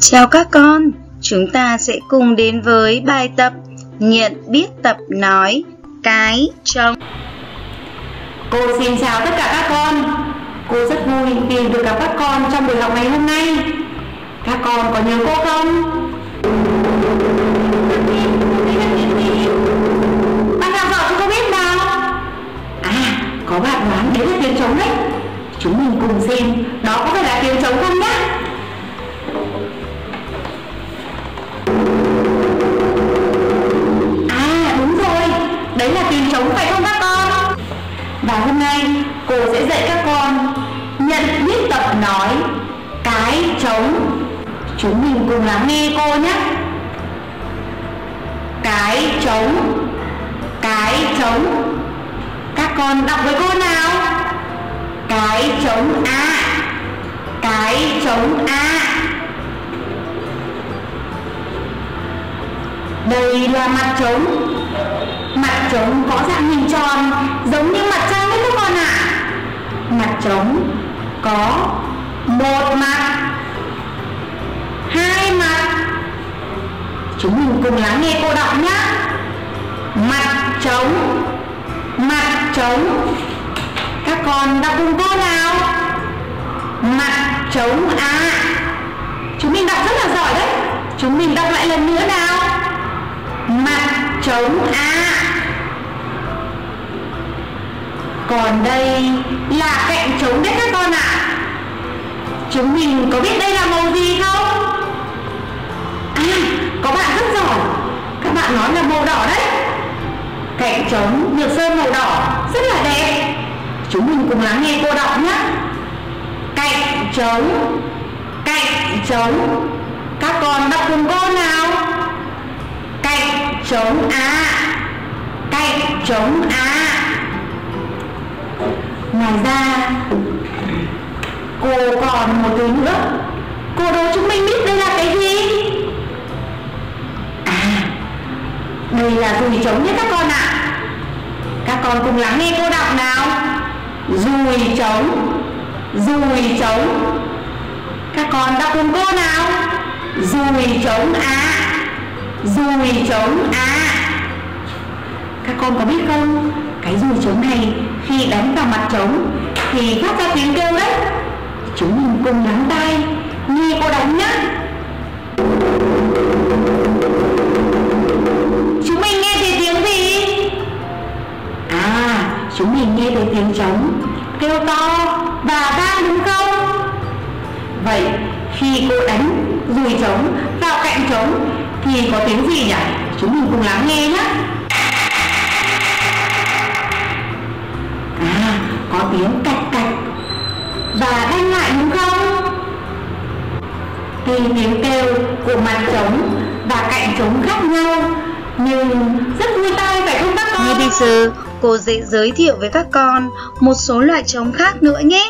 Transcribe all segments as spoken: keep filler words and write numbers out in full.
Chào các con, chúng ta sẽ cùng đến với bài tập nhận biết tập nói cái trống. Cô xin chào tất cả các con. Cô rất vui vì được gặp các con trong buổi học ngày hôm nay. Các con có nhớ cô không? Bạn nào giỏi cho cô biết nào? À, có bạn đoán đấy là tiếng trống đấy. Chúng mình cùng xem đó có phải là tiếng trống không nhé. À, đúng rồi, đấy là tiếng trống phải không các con? Và hôm nay cô sẽ dạy các con nhận biết tập nói cái trống. Chúng mình cùng lắng nghe cô nhé. Cái trống, cái trống. Các con đọc với cô nào. Cái trống A, cái trống A. Đây là mặt trống. Mặt trống có dạng hình tròn giống như mặt trăng đấy các con ạ. Mặt trống có một mặt, hai mặt. Chúng mình cùng lắng nghe cô đọc nhé. Mặt trống, mặt trống. Các con đọc cùng cô nào. Mặt trống A. Chúng mình đọc rất là giỏi đấy. Chúng mình đọc lại lần nữa nào. Mặt trống A. Còn đây là cạnh trống đấy các con ạ. Chúng mình có biết đây là màu gì không? À, có bạn rất giỏi. Các bạn nói là màu đỏ đấy. Cạnh trống được sơn màu đỏ rất là đẹp. Chúng mình cùng lắng nghe cô đọc nhé. Cạnh trống, cạnh trống. Các con đọc cùng cô nào. Cạnh trống A, cạnh trống A. Ngoài ra cô còn một thứ nữa. Cô đố chúng mình biết đây là cái gì? À, đây là dùi trống nhé các con ạ. Các con cùng lắng nghe cô đọc nào. Dùi trống, dùi trống. Các con đọc cùng cô nào. Dùi trống A, dùi trống A. Các con có biết không? Cái dùi trống này khi đánh vào mặt trống thì phát ra tiếng kêu đấy. Chúng mình cùng lắng tai nghe cô đánh nhé. Chúng mình nghe thấy tiếng gì? À, chúng mình nghe thấy tiếng trống kêu to và vang đúng không? Vậy khi cô đánh dùi trống vào cạnh trống thì có tiếng gì nhỉ? Chúng mình cùng lắng nghe nhé. À, có tiếng cạch cạch và đanh lại đúng không? Tuy tiếng kêu của mặt trống và cạnh trống khác nhau nhưng rất vui tai phải không các con? Ngay bây giờ cô sẽ giới thiệu với các con một số loại trống khác nữa nhé.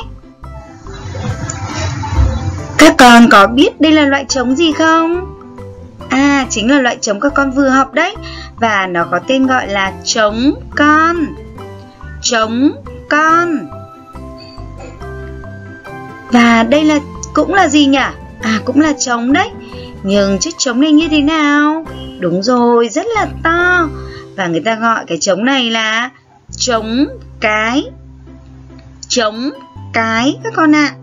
Các con có biết đây là loại trống gì không? À, chính là loại trống các con vừa học đấy. Và nó có tên gọi là trống con. Trống con. Và đây là cũng là gì nhỉ? À, cũng là trống đấy. Nhưng chiếc trống này như thế nào? Đúng rồi, rất là to. Và người ta gọi cái trống này là trống cái. Trống cái các con ạ.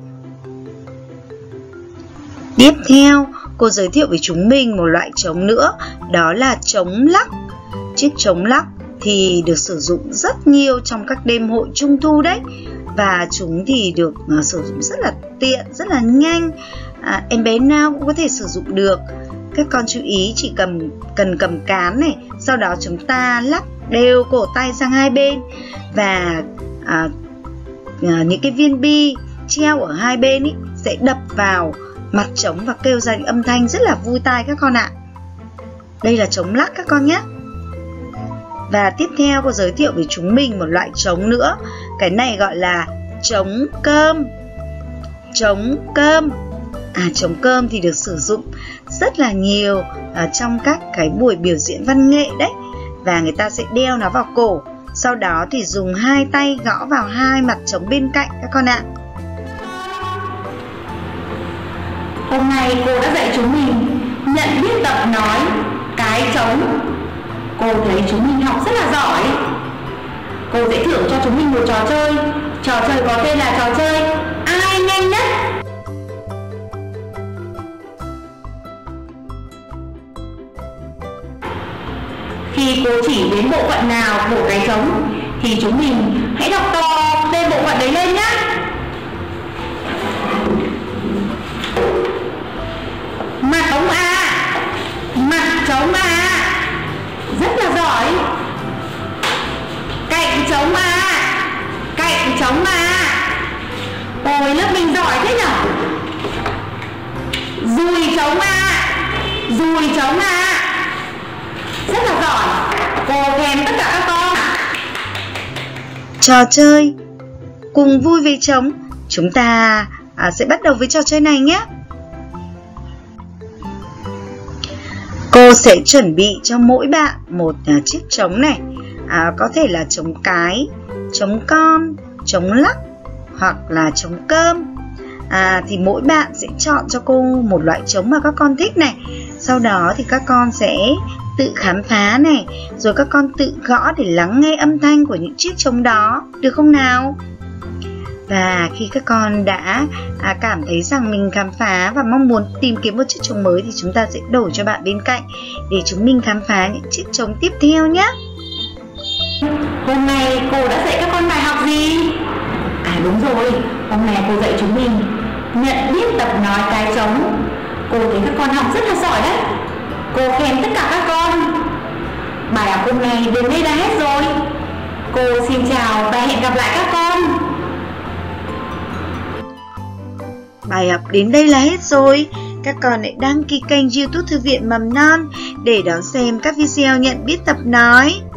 Tiếp theo, cô giới thiệu với chúng mình một loại trống nữa. Đó là trống lắc. Chiếc trống lắc thì được sử dụng rất nhiều trong các đêm hội trung thu đấy. Và chúng thì được uh, sử dụng rất là tiện, rất là nhanh. à, Em bé nào cũng có thể sử dụng được. Các con chú ý chỉ cầm cần cầm cán này. Sau đó chúng ta lắc đều cổ tay sang hai bên. Và à, à, những cái viên bi treo ở hai bên ý, sẽ đập vào mặt trống và kêu ra những âm thanh rất là vui tai các con ạ. Đây là trống lắc các con nhé. Và tiếp theo cô giới thiệu với chúng mình một loại trống nữa. Cái này gọi là trống cơm. Trống cơm. À, trống cơm thì được sử dụng rất là nhiều ở trong các cái buổi biểu diễn văn nghệ đấy. Và người ta sẽ đeo nó vào cổ. Sau đó thì dùng hai tay gõ vào hai mặt trống bên cạnh các con ạ. hôm nay cô đã dạy chúng mình nhận biết tập nói cái trống. Cô thấy chúng mình học rất là giỏi. Cô sẽ thưởng cho chúng mình một trò chơi. Trò chơi có tên là trò chơi ai nhanh nhất. Khi cô chỉ đến bộ phận nào của cái trống thì chúng mình hãy đọc to tên bộ phận đấy lên nhé. Mặt trống à, mặt trống à, rất là giỏi. Cạnh trống à, cạnh trống à, ôi lớp mình giỏi thế nhở. Dùi trống à, dùi trống à, rất là giỏi. Cô khen tất cả các con. Trò chơi cùng vui với trống. Chúng ta à, sẽ bắt đầu với trò chơi này nhé. Cô sẽ chuẩn bị cho mỗi bạn một à, chiếc trống này, à, có thể là trống cái, trống con, trống lắc hoặc là trống cơm. À, thì mỗi bạn sẽ chọn cho cô một loại trống mà các con thích này. Sau đó thì các con sẽ tự khám phá này, rồi các con tự gõ để lắng nghe âm thanh của những chiếc trống đó, được không nào? Và khi các con đã à, cảm thấy rằng mình khám phá và mong muốn tìm kiếm một chiếc trống mới thì chúng ta sẽ đổi cho bạn bên cạnh để chúng mình khám phá những chiếc trống tiếp theo nhé. Hôm nay cô đã dạy các con bài học gì? À đúng rồi, hôm nay cô dạy chúng mình nhận biết tập nói cái trống. Cô thấy các con học rất là giỏi đấy. Cô khen tất cả các con. Bài học hôm nay đến đây đã hết rồi. Cô xin chào và hẹn gặp lại các con. Bài học đến đây là hết rồi. Các con hãy đăng ký kênh YouTube Thư viện Mầm Non để đón xem các video nhận biết tập nói.